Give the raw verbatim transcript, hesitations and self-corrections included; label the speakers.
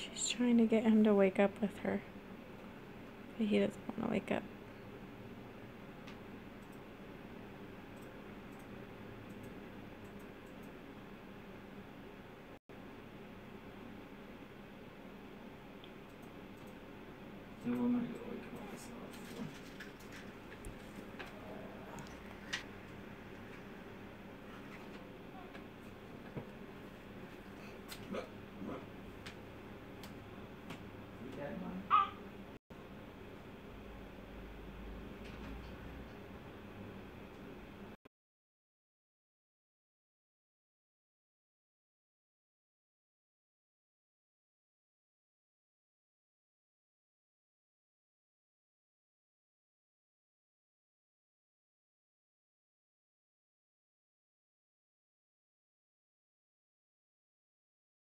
Speaker 1: She's trying to get him to wake up with her, but he doesn't want to wake up.